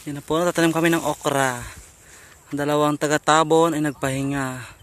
Yan na po, natatanim kami ng okra. Ang dalawang taga-tabon ay nagpahinga.